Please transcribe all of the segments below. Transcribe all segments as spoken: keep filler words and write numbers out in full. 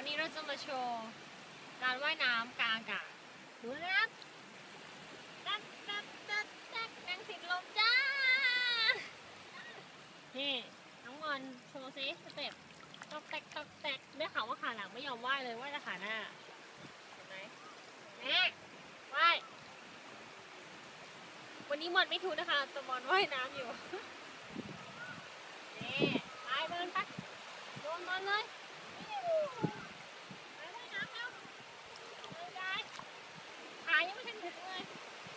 วันนี้เราจะมาโชว์การว่ายน้ำกลางอากาศดูนะครับตัดตัดตัดตัดแรงสิดลมจ้านี่น้องงอนโชว์ซิสเต็ปตอกแตกตอกแตกได้ข่าวว่าขาหลังไม่ยอมว่ายเลยว่ายแต่ขาหน้าเห็นไหมแม่ว่ายวันนี้มอนไม่ถูกนะคะแต่มอนว่ายน้ำอยู่นี่ไปเดินไปโดนมอนเลยไปว่ายน้ำแล้วเดินได้ขายังไม่ทันถึงเลย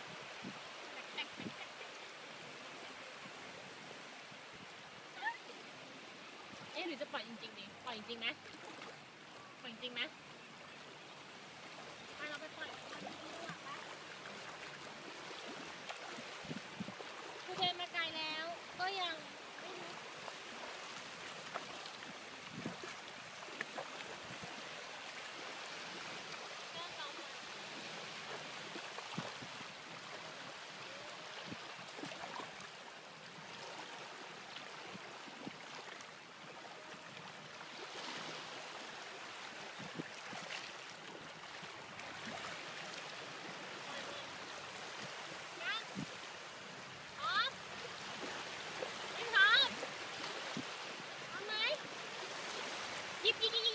เอ๊ะหรือจะปล่อยจริงๆดิปล่อยจริงไหมปล่อยจริงไหมไปเราไปปล่อยคือเดินมาไกลแล้วก็ยังไม่รู้ยิบยิบยิบ